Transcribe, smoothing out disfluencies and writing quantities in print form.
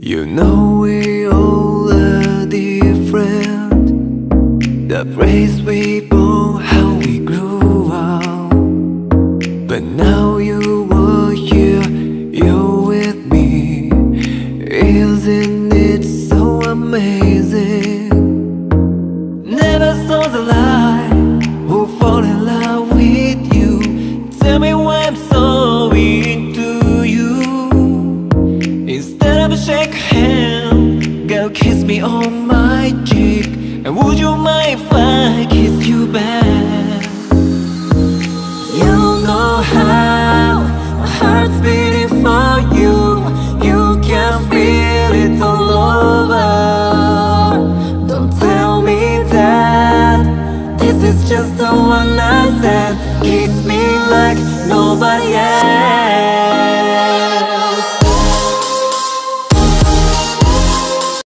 You know we all are different. The place we born, how we grew up. But now you are here, you're with me. Isn't it so amazing? Never saw the light who fall in love with you. Tell me why I'm so into you. Instead of a shake hand, girl, kiss me on my cheek. And would you mind if I kiss you back? You know how my heart's beating for you. You can feel it all over. Don't tell me that this is just a one night